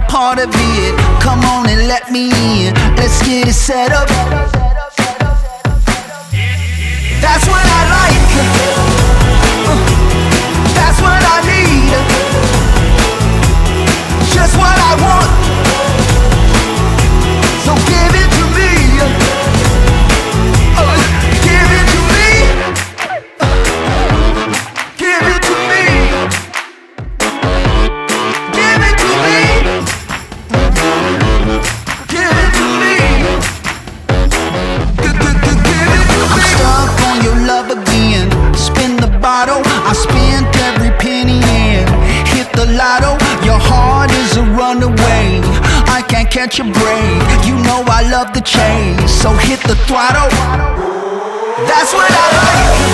part of it. Come on and let me in. Let's get it set up. That's what I like. That's what I need. Just what I want. So give it to me. Give it to me. Give it to me. Give it to me. Give it to me. Give it to me. I'm stuck on your love again. Spin the bottle. I spent every penny in. Hit the lotto. Your heart is a runaway. I can't catch a break. You know I love the chase, so hit the throttle. That's what I like.